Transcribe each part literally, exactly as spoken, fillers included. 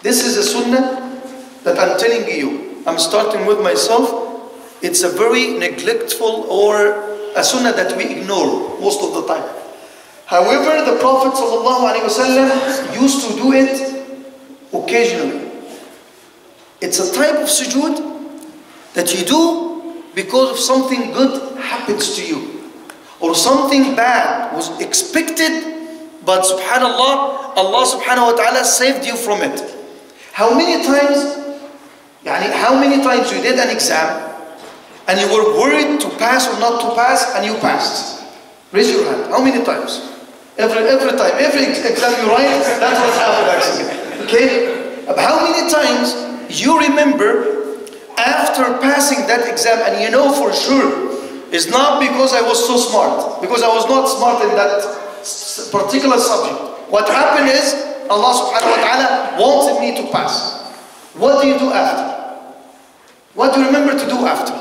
This is a sunnah that I'm telling you. I'm starting with myself. It's a very neglectful or a sunnah that we ignore most of the time. However, the Prophet ﷺ used to do it occasionally. It's a type of sujood that you do because of something good happens to you, or something bad was expected, but subhanallah, Allah subhanahu wa ta'ala saved you from it. How many times, yani how many times you did an exam and you were worried to pass or not to pass, and you passed? Raise your hand. How many times? Every every time, every exam you write, that's what happened actually. Okay? But how many times you remember after passing that exam, and you know for sure it's not because I was so smart, because I was not smart in that particular subject. What happened is Allah subhanahu wa ta'ala wanted me to pass. What do you do after? What do you remember to do after?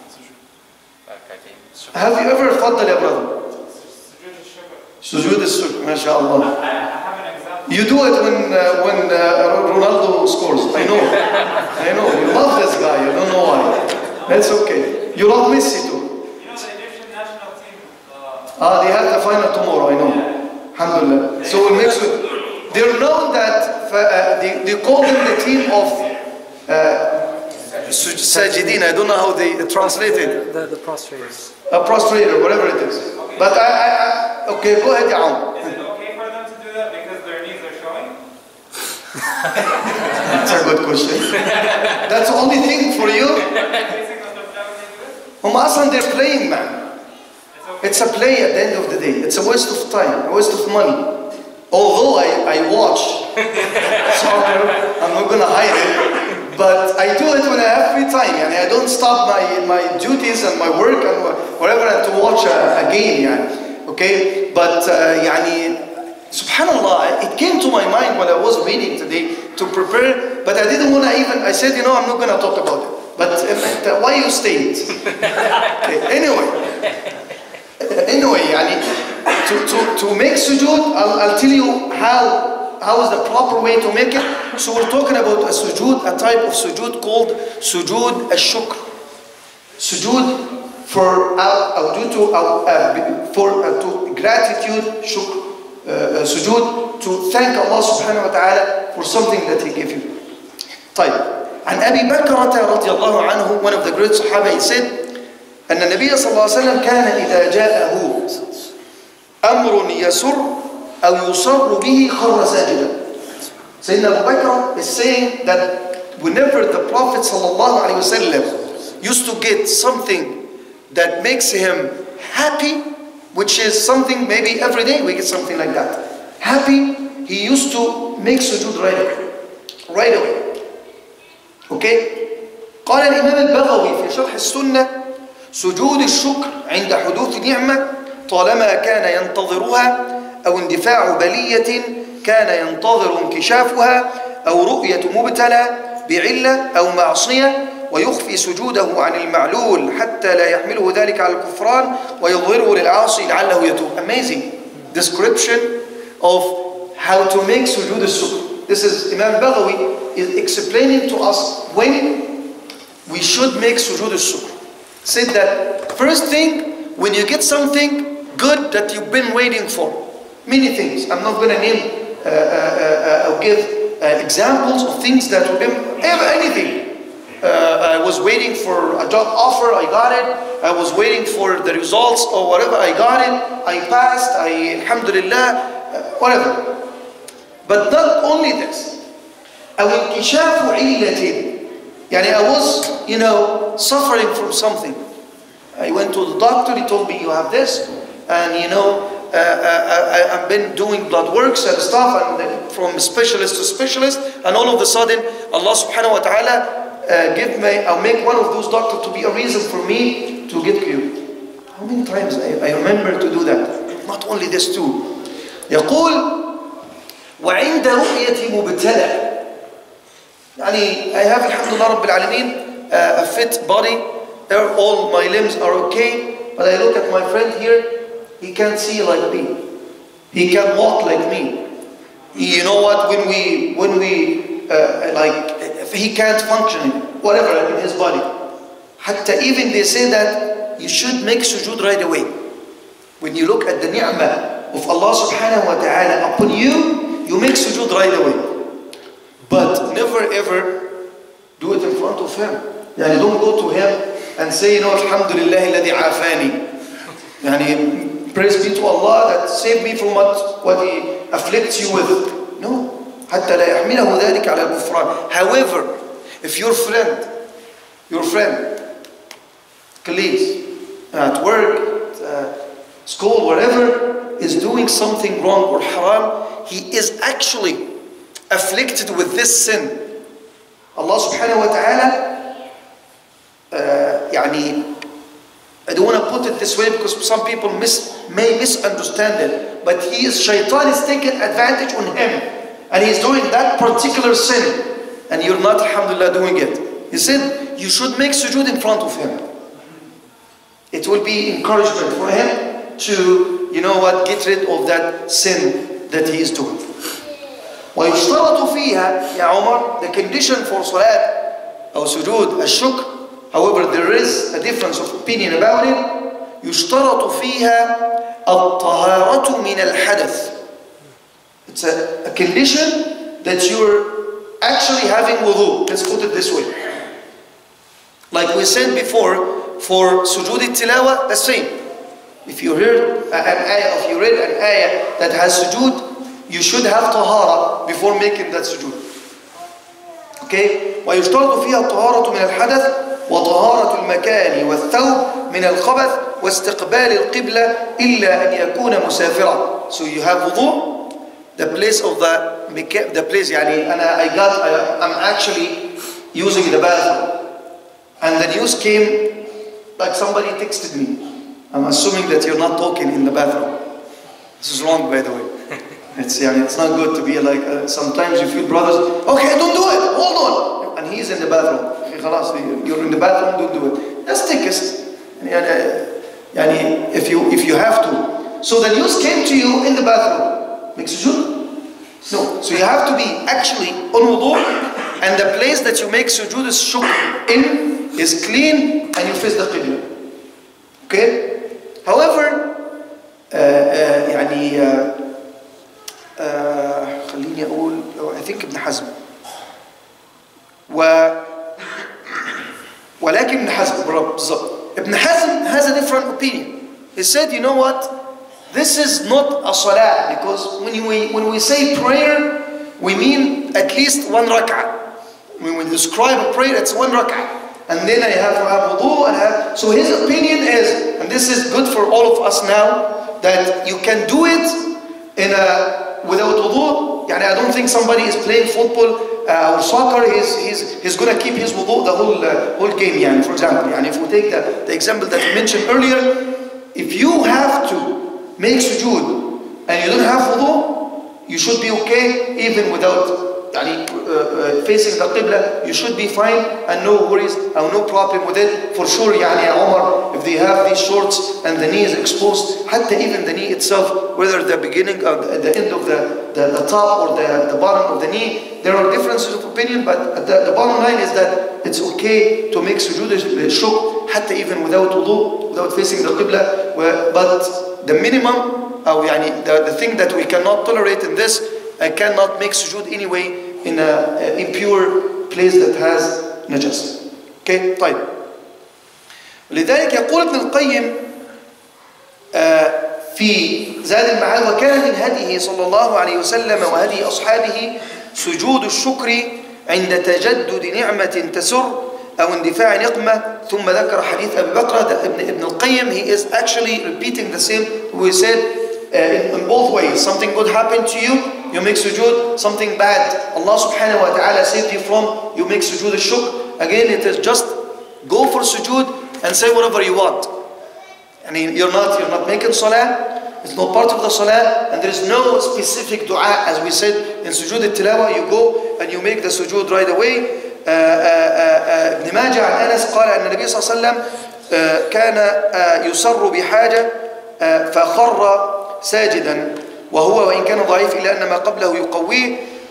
Have you ever thought that, ya brother? Sujood al-Shokr, mashallah. You do it when uh, when uh, Ronaldo scores. I know, I know. You love this guy. I don't know why. That's okay. You love Messi too. You know the Egyptian national team. Uh, ah, they have the final tomorrow. I know. Alhamdulillah. So we'll mix with. They're known that uh, they they call them the team of uh, Sajidin. I don't know how they translate it. The, the, the prostrators. A prostrator, whatever it is. Okay. But I, I, I, okay, go ahead, Ya'am. Is it okay for them to do that because their knees are showing? That's a good question. That's the only thing for you? Um, Aslan, they're playing, man. It's a play at the end of the day. It's a waste of time, a waste of money. Although I, I watch soccer, I'm not going to hide it. But I do it when I have free time. Yani I don't stop my, my duties and my work and whatever to watch a, a game. Yani. Okay? But, uh, yani, subhanallah, it came to my mind when I was reading today to prepare, but I didn't want to even, I said, you know, I'm not going to talk about it. But uh, why you stayed? Okay, anyway. Anyway, yani, to, to, to make sujood, I'll, I'll tell you how How is the proper way to make it? So we're talking about a sujood, a type of sujood called sujood Ash-Shokr. Sujood for uh, due to uh, for uh, to gratitude, shukr, uh, sujood to thank Allah subhanahu wa ta'ala for something that He gave you. طيب. عن أبي بكرة رضي الله عنه, one of the great Sahaba, he said, أن النبي صلى الله عليه وسلم كان إذا جاءه أمر يسر أو يصر به خر ساجدا. Sayyidina Abu Bakr is saying that whenever the Prophet sallallahu alaihi wasallam used to get something that makes him happy, which is something maybe every day we get something like that, happy, he used to make sujood right away. Right away. Okay? قال الإمام البغوي في شرح السنة: سجود الشكر عند حدوث نعمة طالما كان ينتظرها أو اندفاع بلية كان ينتظر انكشافها أو رؤية مبتلى بعلة أو معصية ويخفي سجوده عن المعلول حتى لا يحمله ذلك على الكفران ويظهره للعاصي لعله يتوب. Amazing description of how to make sujood al-shukr. This is Imam Baghawi is explaining to us when we should make sujood al-shukr. Said that first thing, when you get something good that you've been waiting for, many things. I'm not going to name uh, uh, uh, or give uh, examples of things that would be anything. Uh, I was waiting for a job offer, I got it. I was waiting for the results or whatever, I got it. I passed, I, alhamdulillah, uh, whatever. But not only this. أو انكشاف علة. يعني I was, you know, suffering from something. I went to the doctor, he told me you have this, and you know, Uh, uh, I, I've been doing blood works and stuff, and from specialist to specialist, and all of a sudden, Allah subhanahu wa ta'ala uh, give me, I'll make one of those doctors to be a reason for me to get cured. How many times I, I remember to do that? Not only this too. يقول وعند رؤية مبتلى. يعني I have alhamdulillah rabbil alameen uh, a fit body, all my limbs are okay, but I look at my friend here. He can't see like me. He can't walk like me. You know what? When we when we uh, like if he can't function, whatever in his body. Hatta even they say that you should make sujood right away. When you look at the ni'mah of Allah subhanahu wa ta'ala upon you, you make sujood right away. But never ever do it in front of him. Yani don't go to him and say, you know, Alhamdulillah alladhi afani. Yani praise be to Allah that saved me from what, what He afflicts you with. No. حتى لا يحمله ذلك على الكفران. However, if your friend, your friend, colleagues, at work, at uh, school, wherever, is doing something wrong or haram, he is actually afflicted with this sin. Allah subhanahu wa ta'ala, uh, يعني, I don't want to put it this way because some people mis may misunderstand it, but he is, shaitan is taking advantage on him. And he's doing that particular sin, and you're not, alhamdulillah, doing it. He said, you should make sujood in front of him. It will be encouragement for him to, you know what, get rid of that sin that he is doing. وَيُشْتَرَطُ فِيهَا يا عمر, the condition for salat or sujood, Ash-Shokr, however, there is a difference of opinion about it. يُشْتَرَطُ فِيهَا الطَّهَارَةُ مِنَ الْحَدَثِ. It's a, a condition that you're actually having wudu. Let's put it this way. Like we said before, for sujood tilawa, the same. If you heard an ayah, if you read an ayah that has sujood, you should have tahara before making that sujood. Okay? ويشترط فيها الطهارة من الحدث وطهارة المكان والثوب من الخبث واستقبال القبلة إلا أن يكون مسافرا. So you have wudu. The place of the, the place, yani, and I got, I, I'm actually using the bathroom. And the news came, like somebody texted me. I'm assuming that you're not talking in the bathroom. This is wrong, by the way. It's, yani, it's not good to be like, uh, sometimes you feel brothers, okay, don't do it, hold on. And he's in the bathroom. You're in the bathroom, don't do it. That's thickest. Yani, if you, if you have to. So the news came to you in the bathroom. Make sujood? No. So you have to be actually on wudu, and the place that you make sujood is shukr in, is clean, and you face the qibla. Okay? However, uh, uh, يعني uh, uh, خليني أقول, I think ابن حزم. و ولكن ابن حزم بالضبط. Ibn Hazm has a different opinion. He said, you know what? This is not a salah, because when we, when we say prayer, we mean at least one rak'ah. When we describe a prayer, it's one rak'ah. And then I have to have wudu and have... So his opinion is, and this is good for all of us now, that you can do it in a, without wudu. Yani I don't think somebody is playing football uh, or soccer, he's, he's, he's going to keep his wudu the whole, uh, whole game, yani, for example. Yani if we take the, the example that we mentioned earlier, if you have to make sujood and you don't have wudu, you should be okay even without يعني, uh, uh, facing the qibla. You should be fine and no worries and no problem with it. For sure, يعني, Omar, if they have these shorts and the knee is exposed, حتى even the knee itself, whether the beginning or the, the end of the, the, the top or the, the bottom of the knee, there are differences of opinion, but the, the bottom line is that it's okay to make sujood shukr حتى even without wudu, without facing the qibla. But the minimum, uh, يعني, the, the thing that we cannot tolerate in this, I cannot make sujood anyway in an impure place that has najas. Okay, طيب. لذلك يقول ابن القيم في زاد المعاد وكان من هديه صلى الله عليه وسلم وهدي أصحابه سجود الشكر عند تجدد نعمة تسر أو اندفاع نقمة. ثم ذكر حديث أبي بكر. ابن ابن القيم, he is actually repeating the same. We said uh, in, in both ways. Something good happened to you, you make sujood. Something bad Allah subhanahu wa ta'ala saved you from, you make sujood al-shukr. Again, it is just go for sujood and say whatever you want. I mean, you're not, you're not making salah. It's not part of the salah, and there is no specific dua. As we said in sujood al-tilawa, you go and you make the sujood right away. ابن ماجه عن أنس قال أن النبي صلى الله عليه وسلم كان يسر بحاجة فخر ساجدا وهو وإن كان ضعيف إلا أن ما قبله يقويه.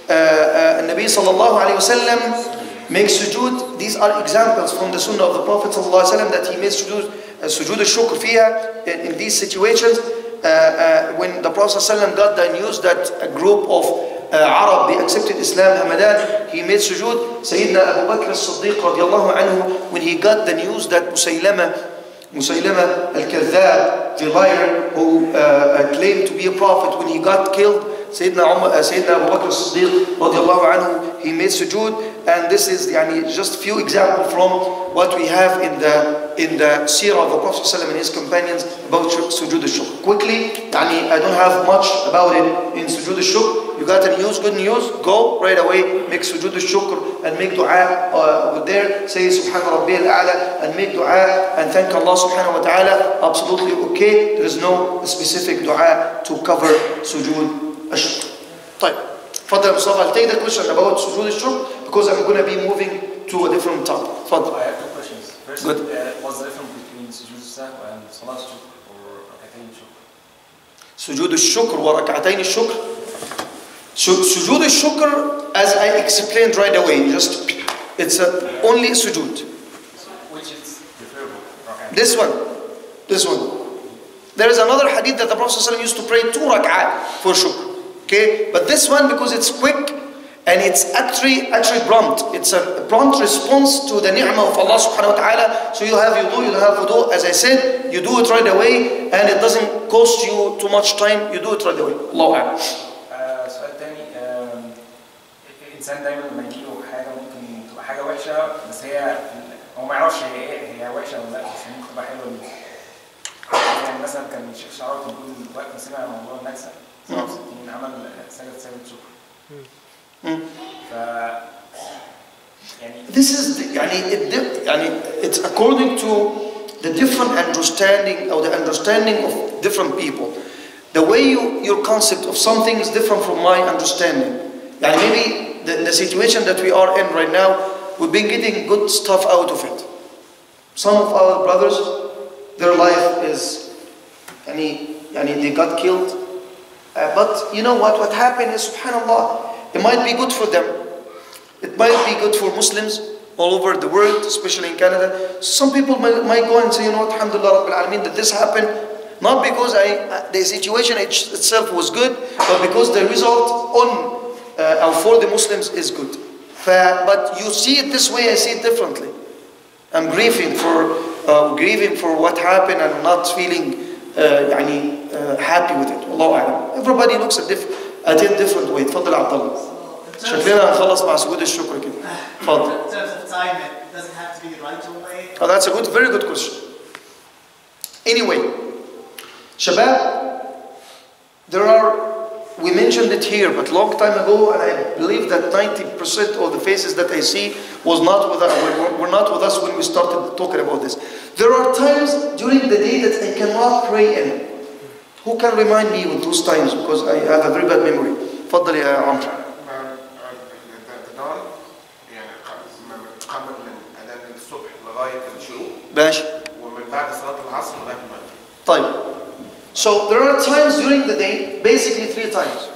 uh, Nabi sallallahu alayhi wa sallam makes sujood. These are examples from the sunnah of the Prophet sallallahu alayhi wa sallam that he makes sujood, uh, sujood al-shukr fiha in, in these situations. Uh, uh, when the Prophet sallallahu alayhi wa sallam got the news that a group of uh, Arab, they accepted Islam, Hamadan, he made sujood. Sayyidina Abu Bakr as-Siddiq radiallahu anhu, when he got the news that Musaylama, Musaylama al-Kadhab, the liar who uh, claimed to be a prophet, when he got killed, Sayyidina, Umar, uh, Sayyidina Abu Bakr as-Siddiq radiallahu anhu, he made sujood. And this is yani, just a few examples from what we have in the in the seerah of the Prophet ﷺ and his companions about sujood al-shukr. Quickly, yani, I don't have much about it in sujood al-shukr. You got any news, good news, go right away, make sujood al-shukr and make dua uh, over there, say Subhana Rabbi al-A'la and make dua and thank Allah subhanahu wa ta'ala. Absolutely okay. There is no specific dua to cover sujood al-shukr. طيب. Fadal Mustafa, I'll take the question about sujood al-shukr because I'm going to be moving to a different topic. Fadal. I have two questions. First, Good. Uh, what's the difference between sujood al-sahw and salat al-shukr or rak'atayn al-shukr? Sujood al-shukr wa rak'atayn al-shukr. Sujood al-shukr, as I explained right away, just it's a, only sujood. Which is preferable? Okay. This one, this one. There is another hadith that the Prophet ﷺ used to pray two rak'ah for shukr. Okay, but this one, because it's quick and it's actually actually prompt. It's a prompt response to the ni'mah of Allah subhanahu wa ta'ala. So you have wudu, you have wudu. As I said, you do it right away and it doesn't cost you too much time. You do it right away. Allahu a'lam. سؤال تاني. الإنسان دايما لما يجيله حاجة ممكن تبقى حاجة وحشة بس هي هو ما يعرفش هي ايه، هي وحشة ولا لا، بس هي ممكن تبقى حلوة جدا. يعني مثلا كان الشيخ شعراوي بيقول وقت ما سمع موضوع النكسة سبعة وستين عمل سجد سجد شكر. ف يعني This is the, يعني, it, يعني, it's according to the different understanding or the understanding of different people. The way you, your concept of something is different from my understanding. يعني maybe the, the situation that we are in right now, we've been getting good stuff out of it. Some of our brothers, their life is, يعني, يعني they got killed. Uh, but you know what, what happened is, subhanAllah, it might be good for them. It might be good for Muslims all over the world, especially in Canada. Some people might, might go and say, you know what, alhamdulillah, Rabbil Alameen, that this happened, not because I, the situation itself was good, but because the result on uh, or for the Muslims is good. But you see it this way, I see it differently. I'm grieving for, uh, grieving for what happened and not feeling uh, يعني, uh, happy with it. Allahu A'lam. Everybody looks at, diff at it different way. تفضل عبد الله. شكلنا هنخلص مع سجود الشكر كده. تفضل. In terms of time, it doesn't have to be right away. Oh, that's a good, very good question. Anyway, Shabab, there are, we mentioned it here, but long time ago, and I believe that ninety percent of the faces that I see was not with us, were, were not with us when we started talking about this. There are times during the day that I cannot pray in. Who can remind me of those times? Because I have a very bad memory. تفضل يا عمرو. ماشي. ومن بعد صلاة العصر لغاية المغرب. طيب. So there are times during the day, basically three times.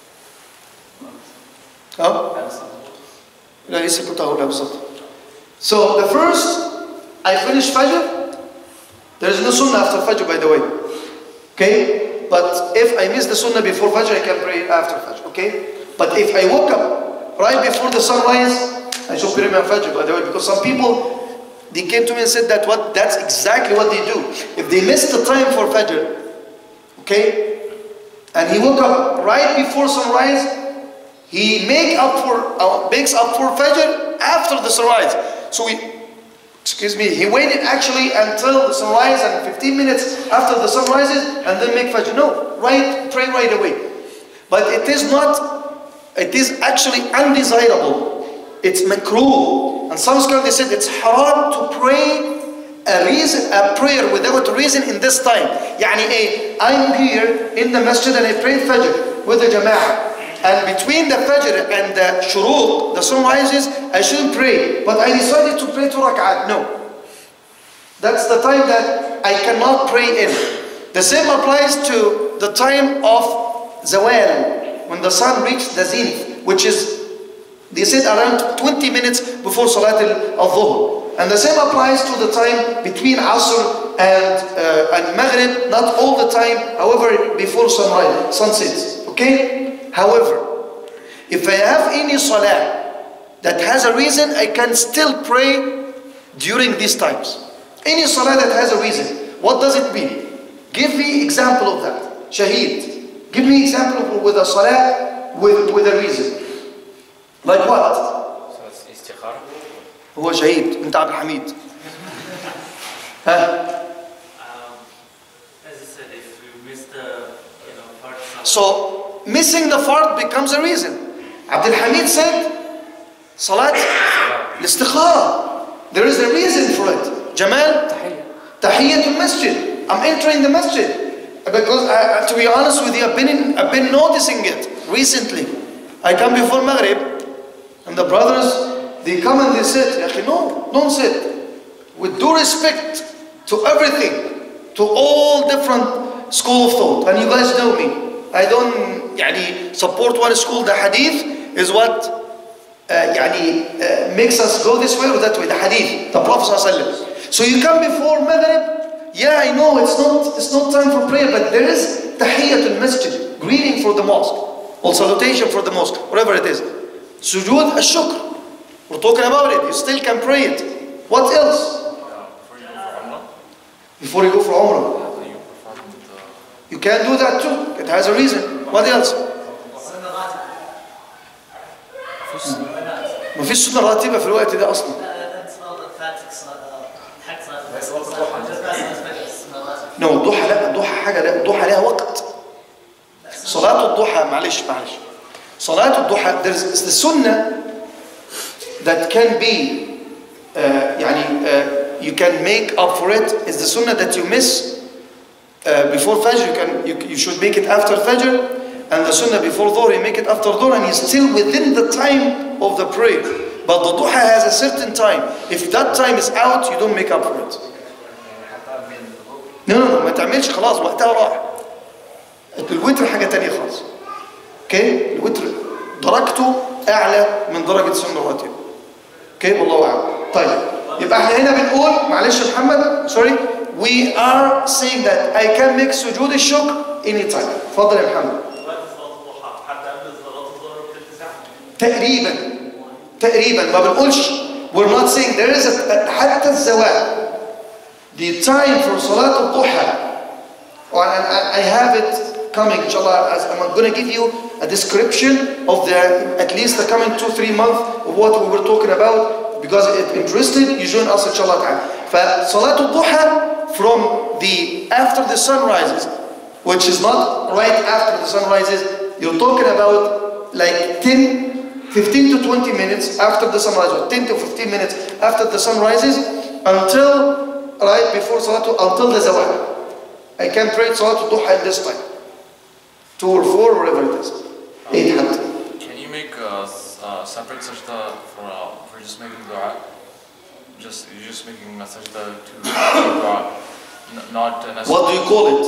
ها؟ لا لسه كنت هقولها بالظبط. So the first, I finish Fajr. There is no Sunnah after Fajr, by the way. Okay? But if I miss the Sunnah before Fajr, I can pray after Fajr. Okay? But if I woke up right before the sunrise, I should pray my Fajr, by the way, because some people, they came to me and said that what that's exactly what they do. If they miss the time for Fajr, okay, and he woke up right before sunrise, he make up for uh, makes up for Fajr after the sunrise. So he, excuse me, he waited actually until the sunrise and fifteen minutes after the sun rises and then make Fajr. No, right, pray right away. But it is not. It is actually undesirable. It's makruh. And some scholars, they said it's haram to pray a reason, a prayer without reason in this time. يعني eh, I'm here in the masjid and I prayed Fajr with the Jama'ah. And between the Fajr and the Shuruq, the sun rises, I shouldn't pray. But I decided to pray two rak'at. No. That's the time that I cannot pray in. The same applies to the time of Zawal, when the sun reached the zenith. which is, they said around twenty minutes before Salat al-Dhuhr. And the same applies to the time between Asr and, uh, and Maghrib, not all the time, however, before sunrise, sunset. Okay? However, if I have any Salah that has a reason, I can still pray during these times. Any Salah that has a reason. What does it mean? Give me example of that. Shaheed. Give me example with a Salah with, with a reason. Like what? هو شهيد انت عبد الحميد ها as I said, if we miss the you know part of so missing the fard becomes a reason. Abdul Hamid said salat al-istikhara, there is a reason for it. Jamal tahiyyatul masjid, I'm entering the masjid because I, to be honest with you, I've been in, I've been noticing it recently. I come before Maghrib and the brothers, they come and they sit. No, don't sit. With due respect to everything, to all different school of thought. And you guys know me. I don't يعني, support one school. The hadith is what uh, يعني, uh, makes us go this way or that way. The hadith, the Prophet ﷺ. So you come before Maghrib. Yeah, I know it's not, it's not time for prayer, but there is tahiyyatul masjid, greeting for the mosque, or salutation for the mosque, whatever it is. Sujood Ash-Shokr. We're talking about it. You still can pray it. What else? Before you go for Umrah. You can do that too. It has a reason. What else? ما فيش سنة راتبة في الوقت ده أصلا. No, ضحى لا، ضحى حاجة لا، ضحى لها وقت. صلاة الضحى معلش معلش. صلاة الضحى there's the sunnah that can be uh, يعني, uh, you can make up for it is the sunnah that you miss uh, before Fajr. You can you, you should make it after Fajr, and the sunnah before Dhuhr you make it after Dhuhr, and you're still within the time of the prayer. But the duha has a certain time. If that time is out, you don't make up for it. No no no ما تعملش خلاص وقتها راح. الوتر حاجة تانية خالص. اوكي الوتر درجته أعلى من درجة سنة الراتب. اوكي والله أعلم. طيب يبقى احنا هنا بنقول معلش يا محمد sorry we are saying that I can make سجود الشكر anytime. اتفضل يا محمد. تقريبا تقريبا ما بنقولش we're not saying there is a حتى الزوال the time for صلاة الضحى and I have it coming inshallah as I'm going to give you a description of the at least the coming two three months of what we were talking about because if interested you join us inshallah ta'ala. فصلاة الضحى from the after the sun rises, which is not right after the sun rises, you're talking about like ten, fifteen to twenty minutes after the sun rises, or ten to fifteen minutes after the sun rises until right before Salatul, until the Zawal. I can pray Salatul Duha in this time. Two or four, whatever it is. Eight hatta. Can you make a, a separate sajda for, uh, for just making dua? Just, you're just making a sajda to dua, N not necessarily. What do you call it?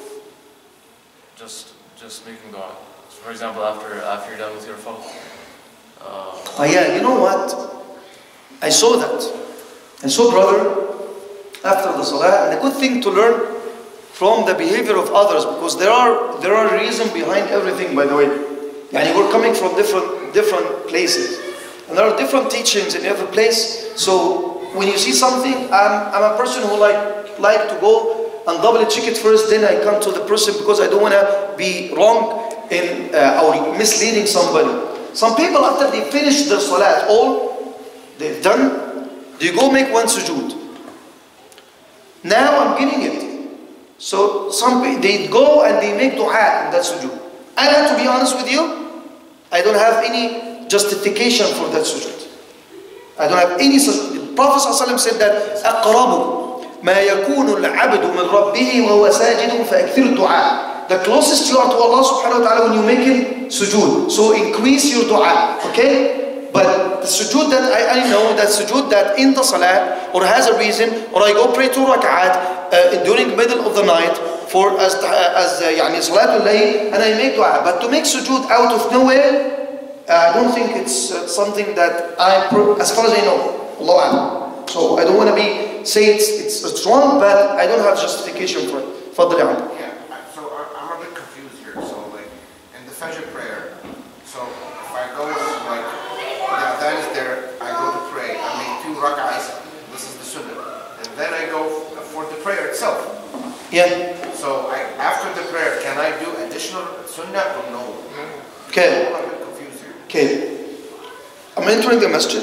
Just, just making dua. So for example, after, after you're done with your phone. Uh, oh yeah, you know what? I saw that. I saw brother after the salah, and a good thing to learn from the behavior of others, because there are there are reasons behind everything, by the way. Yani we're coming from different different places, and there are different teachings in every place. So when you see something, I'm I'm a person who like like to go and double check it first, then I come to the person because I don't want to be wrong in uh, or misleading somebody. Some people after they finish their salat, all they've done, they go make one sujood. Now I'm getting it. So some they go and they make dua in that sujood. And to be honest with you, I don't have any justification for that sujood. I don't have any. The Prophet ﷺ said that أقرب ما يكون العبد من ربه وهو ساجد فأكثر الدعاء. The closest you are to Allah subhanahu wa ta'ala when you make it sujood. So increase your dua. Okay? But the sujood that I, I know, that sujood that in the salah, or has a reason, or I go pray two rak'at uh, during middle of the night for as as uh, yani salatul layl, and I make dua. But to make sujood out of nowhere, I don't think it's uh, something that I, as far as I know, Allah A'lam. So I don't want to be say it's, it's it's wrong, but I don't have justification for it. Fadli A'lam. Yeah, I- so I- I'm a bit confused here. So like in the Fajr prayer, so if I go like the adhan is there, I go to pray, I make two rak'ahs, this is the sunnah, and then I go for the prayer itself. Yeah. So I, after the prayer, can I do additional sunnah or no? Okay. I'm a bit confused here. Okay. I'm entering the masjid.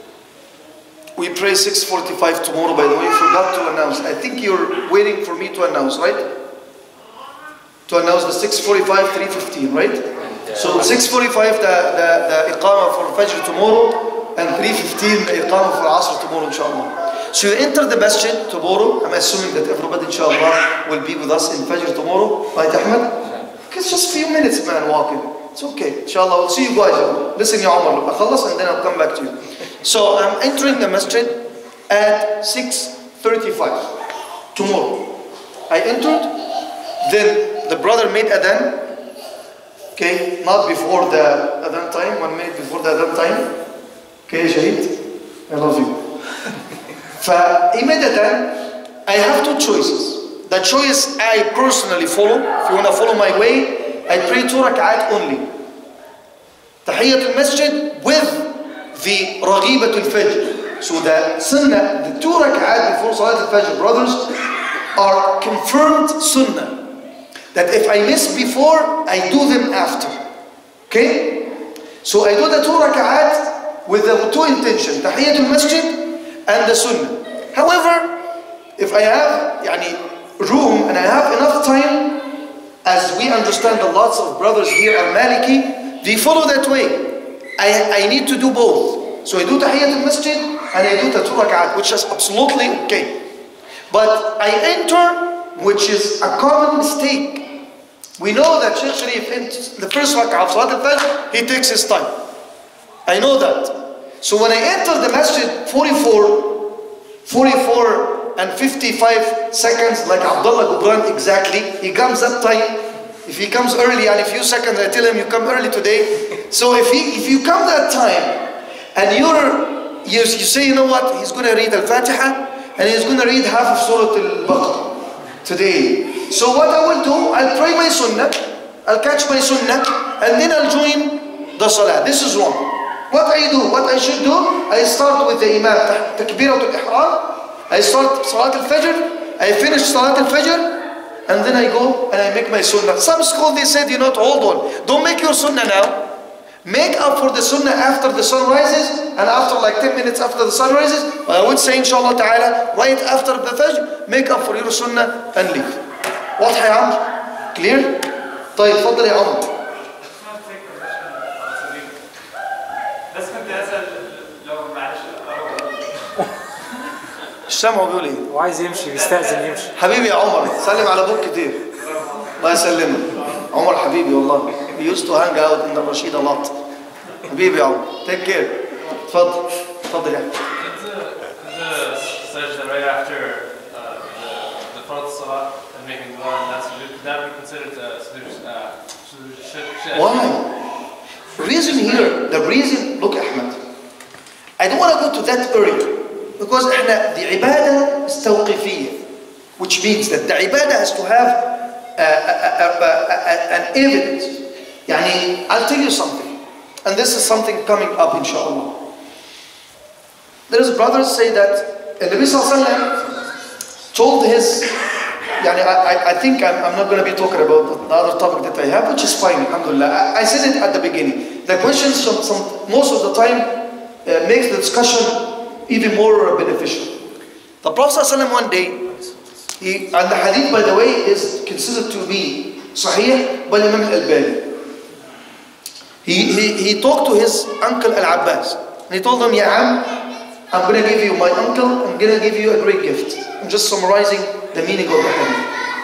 We pray six forty-five tomorrow, by the way. Forgot to announce. I think you're waiting for me to announce, right? To announce the six forty-five, three fifteen, right? So six forty-five, the, the, the iqamah for Fajr tomorrow, and three fifteen, the iqamah for Asr tomorrow, inshallah. So you enter the masjid tomorrow. I'm assuming that everybody, inshallah, will be with us in Fajr tomorrow, right, Ahmed? It's just a few minutes, man, walking. It's okay. Inshallah, we'll see you guys. Listen, Ya Umar, and then I'll come back to you. So I'm entering the masjid at six thirty-five tomorrow. I entered, then the brother made adhan. Okay, not before the adhan time, one minute before the adhan time. Okay, Shahid, I love you. He made adhan. I have two choices. The choice I personally follow, if you want to follow my way, I pray two rak'at only. Tahiyyat al-masjid with the Raghibat al-Fajr. So the sunnah, the two rak'at before Salat al-Fajr, brothers, are confirmed sunnah. That if I miss before, I do them after. Okay? So I do the two rak'at with the two intentions, Tahiyyat al-Masjid and the sunnah. However, if I have yani, room and I have enough time, as we understand that lots of brothers here are Maliki, they follow that way. I, I need to do both. So I do Tahiyyat al-Masjid and I do the two rak'at, which is absolutely okay. But I enter, which is a common mistake. We know that Sheikh Sherif, in the first rak'ah of Salat al-Fajr, he takes his time. I know that. So when I enter the masjid, forty-four, forty-four and fifty-five seconds, like Abdullah Gubran exactly, he comes that time. If he comes early and a few seconds, I tell him, you come early today. So if he, if you come that time, and you're, you, you say, you know what, he's going to read Al-Fatiha, and he's going to read half of Surah Al-Baqarah today. So what I will do, I'll pray my sunnah, I'll catch my sunnah, and then I'll join the salah. This is wrong. What I do, what I should do, I start with the imam, Takbirat al-Ihram, I start Salat al-Fajr, I finish Salat al-Fajr, and then I go and I make my sunnah. Some school they said, you know, hold on, don't make your sunnah now. Make up for the sunnah after the sun rises, and after like ten minutes after the sun rises. But I would say, inshallah ta'ala, right after the Fajr, make up for your sunnah and leave. What يا عمرو؟ Clear? طيب تفضل يا عمرو. بس كنت اسال لو معلش الشمع بيقول ايه؟ وعايز يمشي بيستأذن يمشي. حبيبي يا عمر، سلم على ابوك كتير. الله يسلمك. عمر حبيبي والله. We used to hang out in the Rashid a lot. حبيبي يا عمر. Take care. تفضل. تفضل يا عمر. the sajda right after uh, the the Fard Salah and making dua and that sujood, could that be considered uh, sujood? Uh, sujood? Why? The reason here, the reason, look Ahmed, I don't want to go to that area. Because احنا the ibadah is tawqifiyya, which means that the ibadah has to have uh, uh, uh, uh, an evidence. Yani, I'll tell you something, and this is something coming up inshallah. There's brothers say that the Nabi Sallallahu Alaihi Wasallam told his, yani, I, I think I'm, I'm not going to be talking about the other topic that I have, which is fine, alhamdulillah. I, I said it at the beginning. The questions some, some, most of the time uh, makes the discussion even more beneficial. The Prophet ﷺ one day, he, and the hadith by the way is considered to be sahih by Imam al-Albani. He, he, he talked to his uncle Al-Abbas and he told him, Ya Am, I'm going to give you my uncle, I'm going to give you a great gift. I'm just summarizing the meaning of the hadith.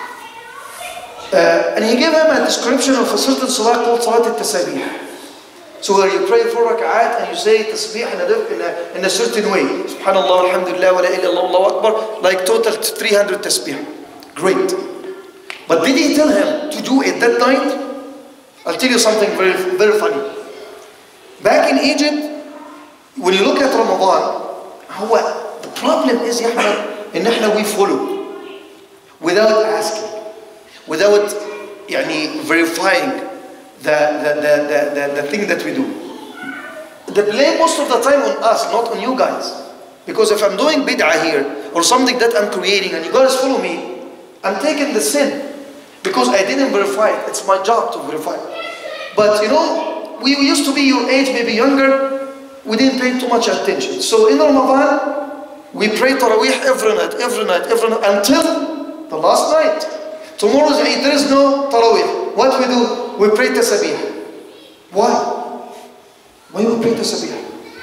Uh, and he gave him a description of a certain salah called Salat al-Tasabih. So where you pray four rak'at and you say tasbih in a, in a, in a certain way. Subhanallah, alhamdulillah, wa la ilaha illallah, Allahu Akbar, like total three hundred tasbih. Great. But did he tell him to do it that night? I'll tell you something very, very funny. Back in Egypt, when you look at Ramadan, هو the problem is يا أحمد إن إحنا we follow without asking, without يعني verifying the the the the the, the thing that we do. The blame most of the time on us, not on you guys. Because if I'm doing bid'ah here or something that I'm creating and you guys follow me, I'm taking the sin because I didn't verify it. It's my job to verify it. But you know, we used to be your age, maybe younger. We didn't pay too much attention. So in Ramadan, we pray Taraweeh every night, every night, every night, until the last night. Tomorrow's Eid, there is no Taraweeh. What we do? We pray Tasabih. Why? Why we pray Tasabih?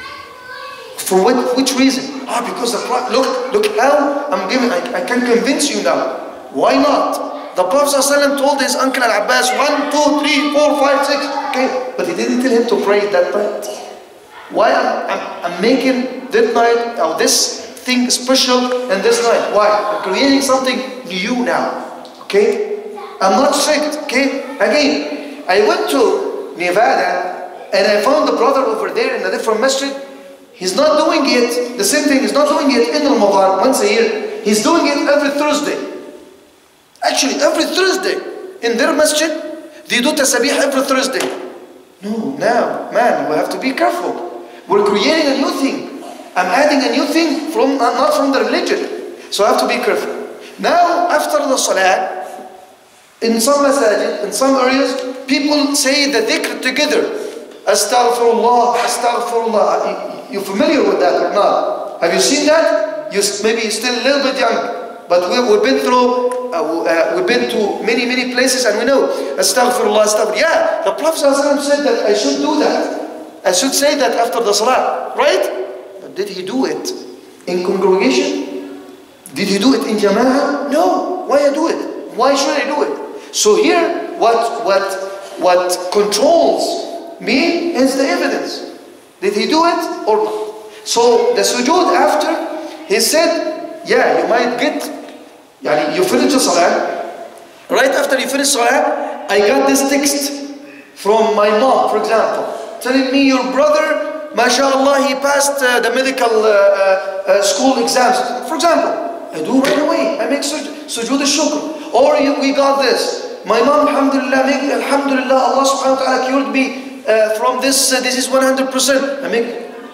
For what, which reason? Ah, because the Prophet, look, look how I'm giving, I, I can convince you now. Why not? The Prophet ﷺ told his uncle Al-Abbas, one, two, three, four, five, six, okay, but he didn't tell him to pray that night. Why I'm, I'm, I'm making that night, or this thing special and this night? Why? I'm creating something new now, okay? I'm not strict, okay? Again, I went to Nevada and I found the brother over there in a different masjid. He's not doing it, the same thing, he's not doing it in Ramadan once a year. He's doing it every Thursday. Actually, every Thursday in their masjid, they do tasabih every Thursday. No, now, man, we have to be careful. We're creating a new thing. I'm adding a new thing from not from the religion. So I have to be careful. Now, after the salah, in some masajid, in some areas, people say the dhikr together. Astaghfirullah, astaghfirullah. You're familiar with that or not? Have you seen that? You maybe you're still a little bit young, but we, we've been through, uh, uh, we've been to many, many places, and we know astaghfirullah, astaghfirullah. Yeah, the Prophet ﷺ said that I should do that. I should say that after the salah, right? But did he do it in congregation? Did he do it in jama'ah? No. Why I do it? Why should I do it? So here, what what what controls me is the evidence. Did he do it or not? So the sujood after, he said, yeah, you might get, yani you finish the salah. Right after you finish salah, I got this text from my mom, for example, telling me your brother, mashallah, he passed uh, the medical uh, uh, uh, school exams. For example, I do right away. I make sujood al-shokr. Or you, we got this. My mom, alhamdulillah, make, alhamdulillah, Allah subhanahu wa ta'ala cured me uh, from this. Uh, this is one hundred percent. I make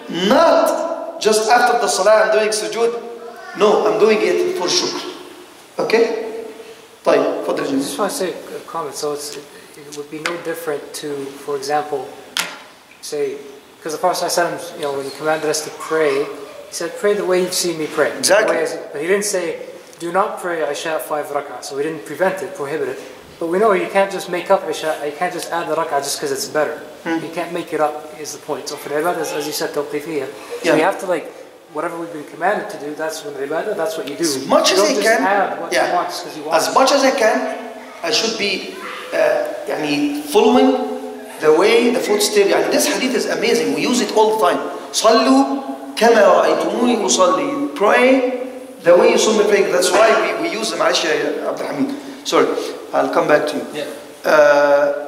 not just after the salah I'm doing sujood. No, I'm doing it for shukr. Okay? طيب, فضل I just want to say a comment. So it's, it, it would be no different to, for example, say, because the Prophet ﷺ, you know, when he commanded us to pray, he said, pray the way you've seen me pray. Exactly. But he didn't say, do not pray Isha five rak'ah. So we didn't prevent it, prohibit it. But we know you can't just make up Isha, you can't just add the rak'ah just because it's better. Hmm. You can't make it up, is the point. So for the ibadah, as you said, tawqifiyya. So you have to, like, whatever we've been commanded to do, that's when the ibadah, that's what you do. As much as I can, add what yeah. you want just because you want As it. much as I can, I should be uh, يعني following the way, the footstep. يعني this hadith is amazing. We use it all the time. صلوا كما رأيتموني أصلي. Pray the way you saw me praying. That's why we, we use them. معلش يا عبد الحميد. Sorry, I'll come back to you. Yeah. Uh,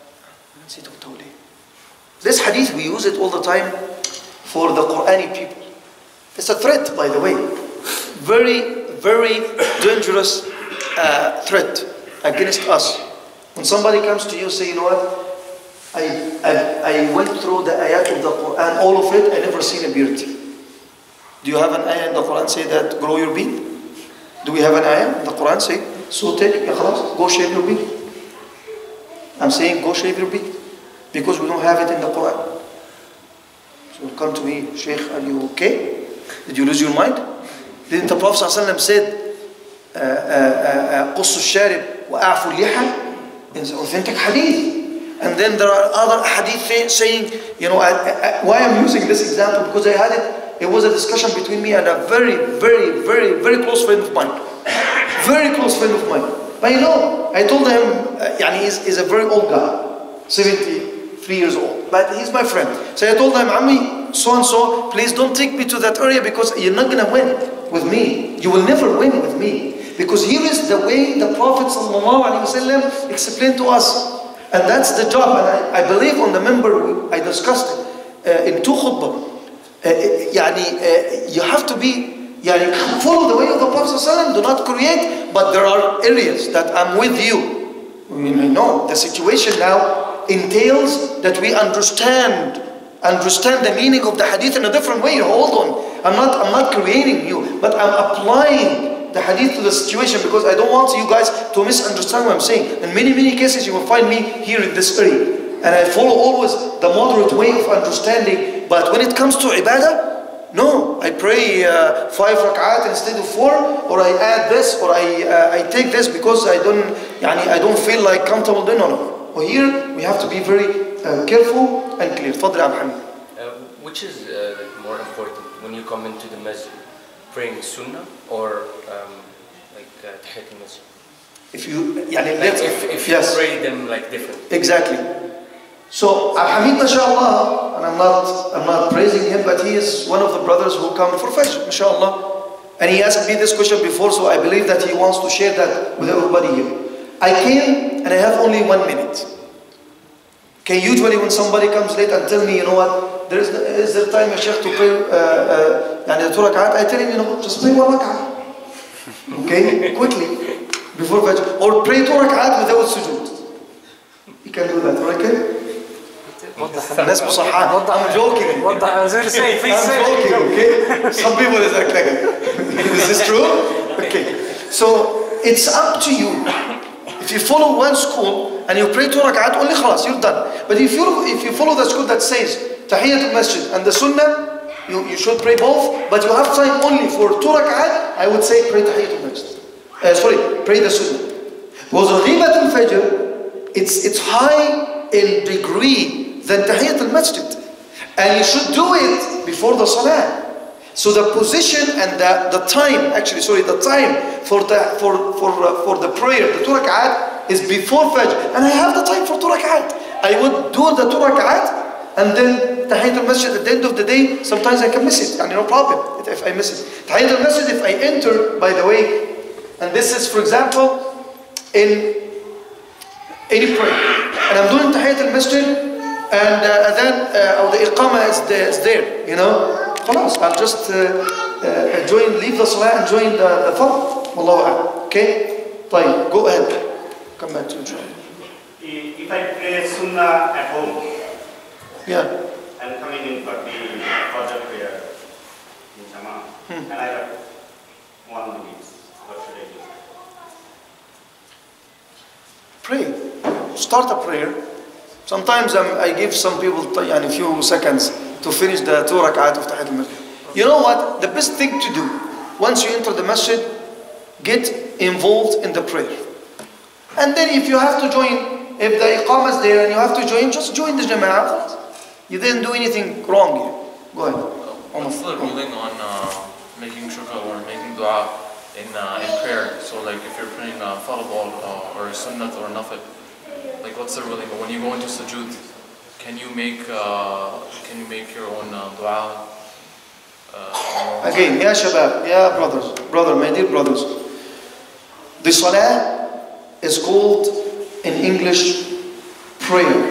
this hadith, we use it all the time for the Qur'ani people. It's a threat, by the way. Very, very dangerous uh, threat against us. When somebody comes to you, say, you know what? I, I, I went through the ayat of the Quran, all of it, I never seen a beard. Do you have an ayah in the Quran say that grow your beard? Do we have an ayah in the Quran say, so take, ya khalas, go shave your beard? I'm saying go shave your beard because we don't have it in the Quran. So come to me, Sheikh, are you okay? Did you lose your mind? Didn't the Prophet ﷺ said, قص الشارب وأعفو اللحى? It's an authentic hadith. And then there are other hadith saying, you know, I, I, why I'm using this example? Because I had it, it was a discussion between me and a very, very, very, very close friend of mine. Very close friend of mine. But you know, I told him, uh, yani he's, he's a very old guy, seventy-three years old. But he's my friend. So I told him, Ammi, so and so, please don't take me to that area because you're not going to win with me. You will never win with me. Because here is the way the Prophet ﷺ explained to us. And that's the job. And I, I believe on the member, I discussed it. uh, in two khutbah. Uh, يعني, uh, you have to be يعني, follow the way of the Prophet ﷺ, do not create, but there are areas that I'm with you. I mean, no, the situation now entails that we understand understand the meaning of the hadith in a different way. Hold on, I'm not I'm not creating you, but I'm applying the hadith to the situation, because I don't want you guys to misunderstand what I'm saying. In many many cases you will find me here in this area, and I follow always the moderate way of understanding. But when it comes to ibadah, no, I pray uh, five rak'at instead of four, or I add this, or I uh, I take this because I don't يعني, I don't feel like comfortable doing. No, no. Well, here we have to be very uh, careful and clear. تفضل يا محمد. Which is uh, like more important when you come into the masjid, praying sunnah or um, like uh, tahiyyat al-masjid? If you يعني, like if, if you yes. pray them like different. Exactly. So Al-Hamid, mashallah, and I'm not I'm not praising him, but he is one of the brothers who come for Fajr, mashallah. And he asked me this question before, so I believe that he wants to share that with everybody here. I came and I have only one minute. Okay, usually when somebody comes late and tell me, you know what, there is, is there time, Sheikh, to pray uh, uh, two rak'at? I tell him, you know, just pray one rak'at. Okay, quickly, before Fajr. Or pray two rak'at without sujood. You can do that, okay? الناس مصححة. I'm joking. I was going to say, please I'm say. joking, okay? Some people is like that. Is this true? Okay. So it's up to you. If you follow one school and you pray two rak'at, only khalas, you're done. But if you if you follow the school that says tahiyyat al-masjid and the sunnah, you, you should pray both, but you have time only for two rak'at, I would say pray tahiyyat al-masjid. Uh, sorry, pray the sunnah. Because ghibat al-fajr, it's it's high in degree than tahiyyat al-masjid, and you should do it before the salah. So the position and the, the time, actually, sorry, the time for the for for uh, for the prayer, the two rak'at, is before Fajr, and I have the time for two rak'at. I would do the two rak'at, and then tahiyyat al-masjid at the end of the day. Sometimes I can miss it, and no problem if I miss it. Tahiyyat al-masjid, if I enter, by the way, and this is, for example, in any prayer, and I'm doing tahiyyat al-masjid, and uh, then uh, or the iqamah is, there, is there, you know, خلاص, I'll just uh, uh, join, leave the salah and join the, the fard. Wallahu a'lam. Okay? طيب, go ahead. Come back to inshallah. If I pray sunnah at home, yeah, I'm coming in for the further prayer in Jama'ah, hmm. and I have one minute. What should I do? Pray. Start a prayer. Sometimes um, I give some people a few seconds to finish the two rak'at of Tahiyyat al-Masjid. You know what? The best thing to do, once you enter the masjid, get involved in the prayer. And then if you have to join, if the iqamah is there and you have to join, just join the jama'ah. You didn't do anything wrong here. Go ahead. What's the ruling on uh, making shukr or making dua in, uh, in prayer? So like if you're praying uh, farad uh, or sunnat or nafil, like what's the ruling? When you go into sujood, can you make uh, can you make your own uh, dua? Uh, Again, ya shabab, ya brothers, brother, my dear brothers, the salah is called in English prayer,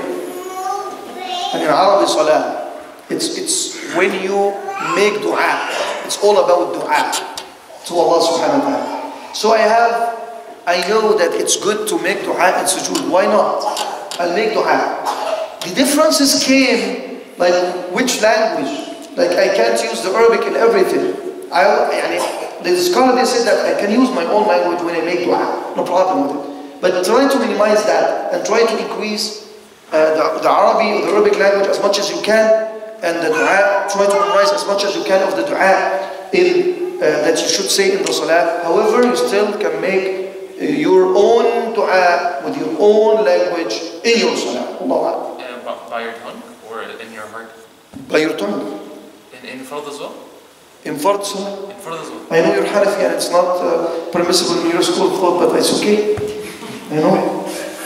and in Arabic salah, it's it's when you make dua. It's all about dua to Allah subhanahu wa ta'ala. So I have. I know that it's good to make dua and sujood. Why not? I'll make dua. The differences came, like which language. Like I can't use the Arabic in everything. I, يعني, the scholar, they said that I can use my own language when I make dua. No problem with it. But try to minimize that and try to increase uh, the, the Arabic or the Arabic language as much as you can. And the dua, try to memorize as much as you can of the dua in, uh, that you should say in the salah. However, you still can make your own dua with your own language in your salah. Allah. Uh, by your tongue or in your heart? By your tongue. In, in fard as well? In fard salah. In fard as well. I know you're Hanafi and it's not uh, permissible in your school of thought, but it's okay. I know.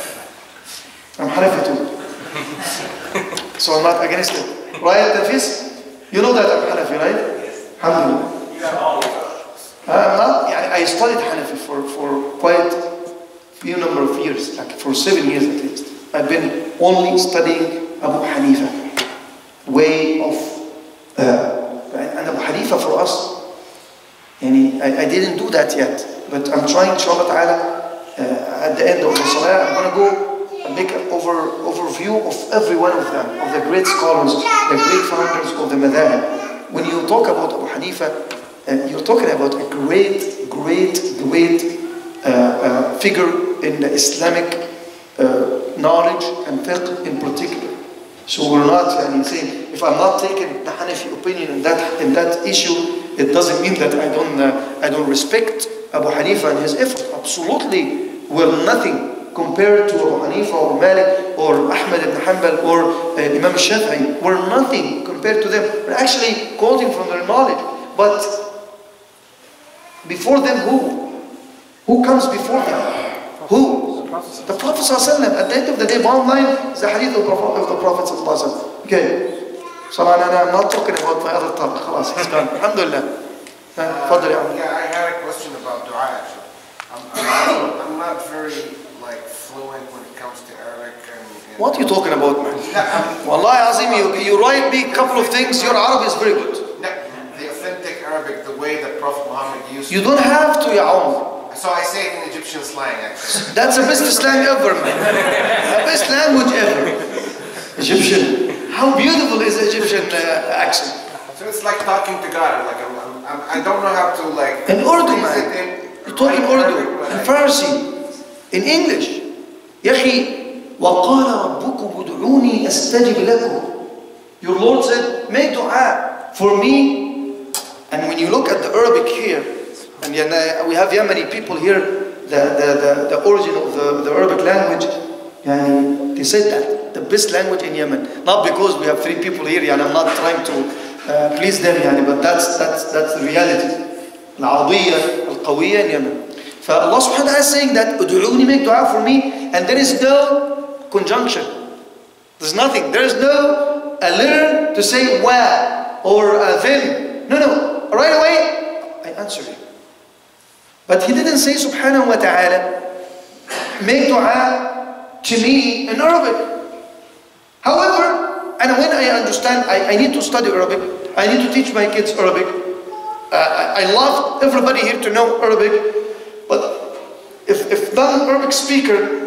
I'm Hanafi too. So I'm not against it. Right, Tafis? You know that I'm Hanafi, right? Yes. Alhamdulillah. I'm not, I studied Hanafi for, for quite a few number of years, like for seven years at least. I've been only studying Abu Hanifa, way of Hanifa for us. And I, I didn't do that yet, but I'm trying, inshallah ta'ala, uh, at the end of the salah, I'm going to go and make an over, overview of every one of them, of the great scholars, the great founders of the madhab. When you talk about Abu Hanifa, uh, you're talking about a great, great, great uh, uh, figure in the Islamic uh, knowledge and fiqh in particular. So we're not yani, saying, if I'm not taking the Hanafi opinion in that, in that issue, it doesn't mean that I don't, uh, I don't respect Abu Hanifa and his effort. Absolutely, we're nothing compared to Abu Hanifa or Malik or Ahmad ibn Hanbal or uh, Imam Shafi'i. We're nothing compared to them. We're actually quoting from their knowledge. But before them, who? Who comes before them? Who? The Prophet ﷺ. At the end of the day, bottom line is the hadith of the Prophet ﷺ. Okay. So I'm not talking about my other tongue. خلاص, it's gone. Alhamdulillah. Uh, yeah, I had a question about dua actually. I'm, I'm, I'm not very like fluent when it comes to Arabic. And, and what are you talking about, man? Wallahi Azim, you, you write me a couple of things, your Arabic is very good. The authentic Arabic, the way that Prophet Muhammad used. You don't have to, ya Umar. So I say it in Egyptian slang actually. That's the best slang ever, man. The best language ever. Egyptian. How beautiful is the Egyptian uh, accent? So it's like talking to God. Like I'm, I'm, I'm, I don't know how to like. In Urdu, man. You're talking Urdu, in Farsi, in English. يا أخي وقال ربكم ادعوني أستجب لكم. Your Lord said, make dua for me. And when you look at the Arabic here, and we have Yemeni people here, the, the, the, the origin of the, the Arabic language, yani, they said that. The best language in Yemen. Not because we have three people here, and I'm not trying to uh, please them, yani, but that's, that's, that's the reality. Al-Arabiyya, Al-Qawiyya in Yemen. So Allah subhanahu wa ta'ala is saying that, "Udu'uni, make dua for me," and there is no conjunction. There's nothing. There is no a learn to say wa or a then. No, no. Right away, I answer you. But he didn't say subhanahu wa ta'ala, make dua to me in Arabic. However, and when I understand, I, I need to study Arabic, I need to teach my kids Arabic. Uh, I, I love everybody here to know Arabic, but if, if non-Arabic speaker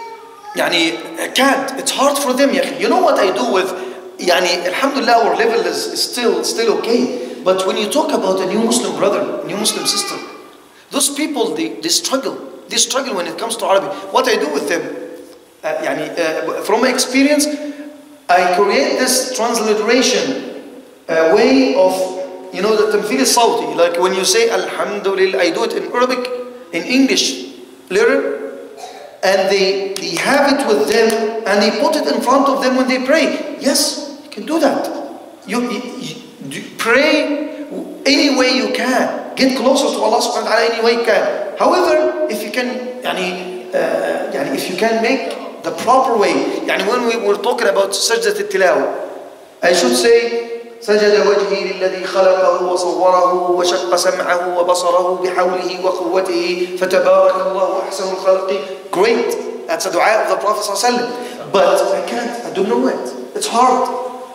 yani, can't, it's hard for them. You know what I do with, yani, alhamdulillah, our level is, is still, still okay. But when you talk about a new Muslim brother, a new Muslim sister, those people, they, they struggle. They struggle when it comes to Arabic. What I do with them, uh, yani, uh, from my experience, I create this transliteration uh, way of, you know, the tamthil al-sawti. Like when you say Alhamdulillah, I do it in Arabic, in English, letter, and they, they have it with them, and they put it in front of them when they pray. Yes, you can do that. You, you, you pray any way you can. Get closer to Allah subhanahu wa ta'ala any way you can. However, if you can, yani, uh, yani, if you can make the proper way. يعني when we were talking about Sajdat al-Tilawa, I should say سجد وجهي للذي خلقه وصوره وشق سمعه وبصره بحوله وقوته فتبارك الله أحسن الخالقين. Great, that's a dua of the Prophet ﷺ. But I can't, I don't know it. It's hard.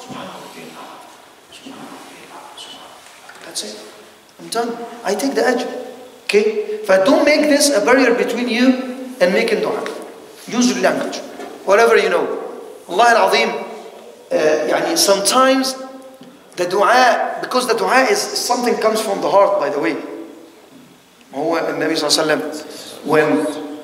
That's it. I'm done. I take the edge. Okay? But don't make this a barrier between you and making dua. Use your language, whatever you know. Allah al-Azim, uh, yani sometimes the dua, because the dua is something comes from the heart, by the way. هو النبي صلى الله عليه وسلم when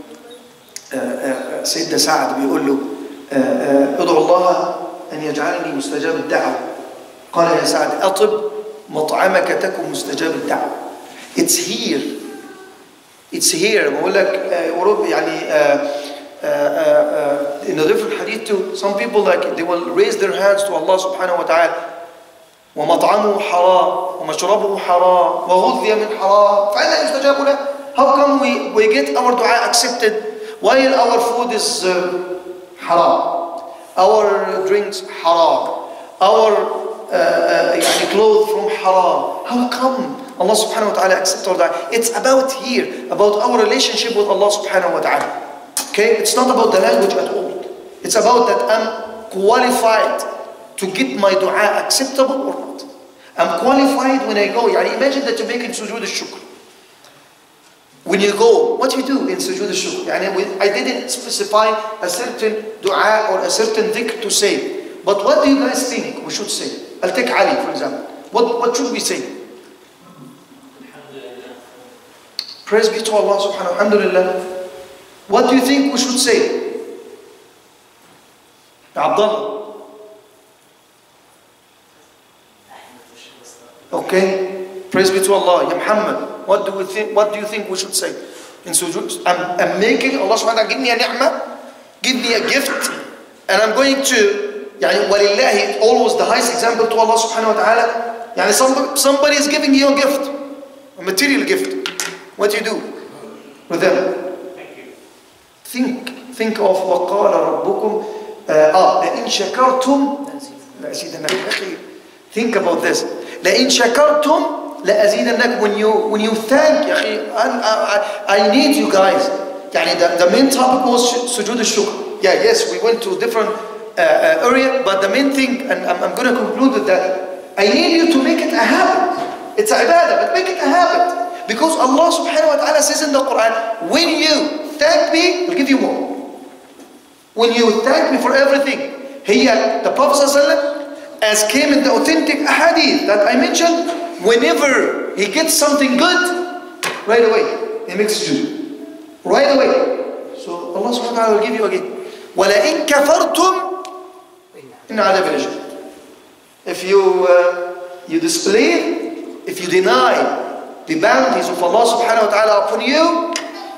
سيدنا سعد بيقول له ادعو الله أن يجعلني مستجاب الدعوة. قال يا سعد أطب مطعمك تكن مستجاب الدعوة. It's here. It's here. بقول لك يعني Uh, uh, uh, in a different hadith too, some people like they will raise their hands to Allah subhanahu wa ta'ala. وَمَطْعَمُهُ حَرَامٌ وَمَشْرَبُهُ حَرَامٌ وَغُذِّيَ مِنْ حَرَامٍ فَأَنَّى يُسْتَجَابُ لَهُ. How come we, we get our dua accepted while our food is uh, haram, our drinks haram, our uh, uh, clothes from haram? How come Allah subhanahu wa ta'ala accepts our dua? It's about here, about our relationship with Allah subhanahu wa ta'ala. Okay, it's not about the language at all. It's about that I'm qualified to get my dua acceptable or not. I'm qualified when I go. يعني imagine that you're making sujood al-shukr. When you go, what do you do in sujood al-shukr? يعني I didn't specify a certain dua or a certain dhikr to say. But what do you guys think we should say? I'll take Ali, for example. What, what should we say? Praise be to Allah subhanahu wa ta'ala. Alhamdulillah. What do you think we should say? Abdullah. Okay. Praise be to Allah. Ya Muhammad. What do we think? What do you think we should say in sujood? I'm, I'm making Allah subhanahu wa ta'ala give me a ni'mah, give me a gift, and I'm going to. يعني ولله always the highest example to Allah subhanahu wa ta'ala. يعني somebody, somebody is giving you a gift, a material gift. What do you do with them? Thank you. Think, think of وقال ربكم آه لئن شكرتم لأزيدنكم. Think about this. لئن شكرتم لأزيدنكم. When you when you thank, يا أخي, I, I, I need you guys. يعني the, the main topic was sujood al-shukr. Yeah, yes, we went to different uh, uh, area, but the main thing, and I'm, I'm going to conclude with that. I need you to make it a habit. It's a ibadah, but make it a habit. Because Allah subhanahu wa ta'ala says in the Quran, when you thank me, I'll give you more. When you thank me for everything. Here, the Prophet ﷺ, as came in the authentic ahadith that I mentioned, whenever he gets something good, right away, he makes sujood. Right away. So Allah subhanahu wa ta'ala will give you again. وَلَئِن كَفَرْتُمْ إِنَّ عَذَابِ لَشَدِيدٌ. If you, uh, you display, if you deny the bounties of Allah subhanahu wa ta'ala upon you,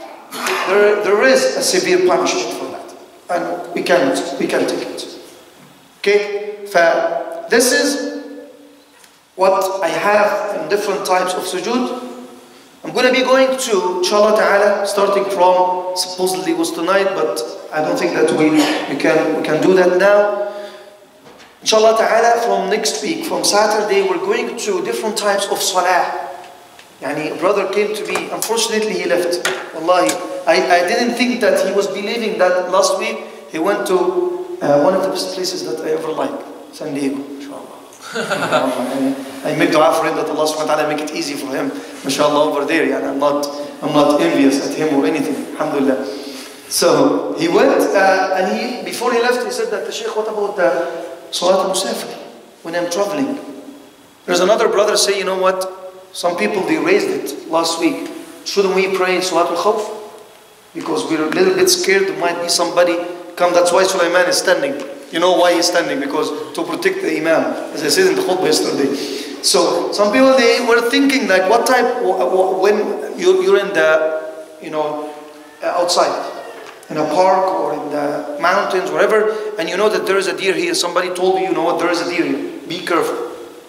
there, there is a severe punishment for that. And we can't, we can't take it. Okay? So this is what I have in different types of sujood. I'm going to be going to, inshallah ta'ala, starting from, supposedly was tonight, but I don't think that we, we, can, we can do that now. Inshallah ta'ala, from next week, from Saturday, we're going to different types of salah. Yani, a brother came to me, unfortunately he left. Wallahi, I, I didn't think that he was believing that last week he went to uh, one of the best places that I ever like, San Diego, inshallah. I make dua for him that Allah subhanahu wa ta'ala make it easy for him, mashallah, over there. Yani, I'm not, I'm not envious at him or anything, alhamdulillah. So he went uh, and he, before he left, he said that, the Sheikh, what about the Salat al-Musafir, when I'm traveling? There's another brother say, you know what? Some people, they raised it last week. Shouldn't we pray in Salat al-Khawf? Because we're a little bit scared there might be somebody come. That's why Sulaiman is standing. You know why he's standing? Because to protect the imam, as I said in the khutbah yesterday. So some people, they were thinking like, what type, when you're in the, you know, outside, in a park or in the mountains, wherever, and you know that there is a deer here. Somebody told you, you know what, there is a deer here. Be careful.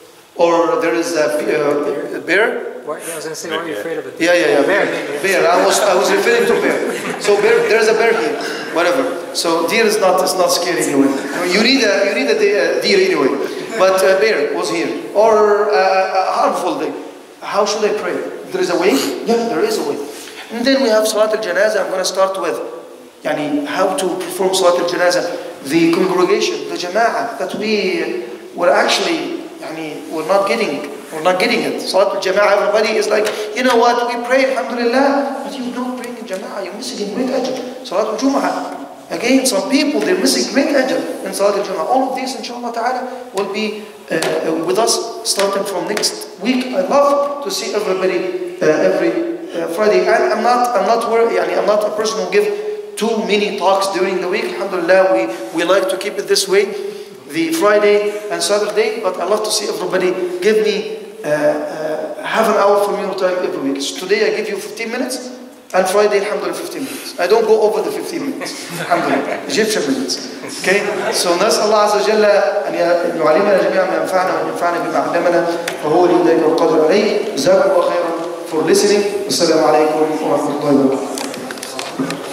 Or there is a, uh, a bear. What? Yeah, I was going to say, why are you afraid of it? Yeah, yeah, yeah. Bear. Bear. I was, I was referring to bear. So bear, there's a bear here. Whatever. So deer is not, it's not scary anyway. You need a, you need a deer anyway. But uh, bear was here. Or uh, a harmful thing. How should I pray? There is a way? Yeah, there is a way. And then we have Salat al-Janazah. I'm going to start with yani, how to perform Salat al-Janazah. The congregation, the jama'ah that we were actually Yani, we're not getting, we're not getting it. Salat al-Jama'ah, everybody is like, you know what, we pray, alhamdulillah, but you're not praying in Jama'ah, you're missing a great ajr. Salat al-Jum'ah, again, some people, they're missing great ajr in Salat al-Jum'ah. All of these, inshallah ta'ala, will be uh, with us starting from next week. I love to see everybody uh, every uh, Friday. And I'm not, I'm not worried, yani, I'm not a person who give too many talks during the week. Alhamdulillah, we, we like to keep it this way. The Friday and Saturday, but I love to see everybody give me uh, uh, half an hour from your time every week. So today I give you fifteen minutes, and Friday, alhamdulillah, fifteen minutes. I don't go over the fifteen minutes. Alhamdulillah, Egyptian minutes. Okay? So نسأل الله عز وجل أن يعلمنا جميعا ما ينفعنا وأن ينفعنا بما علمنا فهو الذي يدعو القدر عليه. جزاكم الله خيرا for listening. والسلام عليكم ورحمة الله وبركاته.